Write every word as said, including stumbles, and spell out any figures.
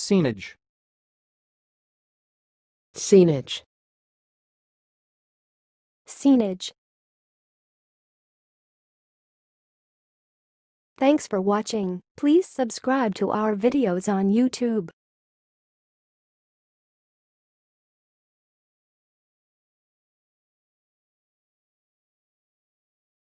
senage, senage, senage. Thanks for watching. Please subscribe to our videos on YouTube.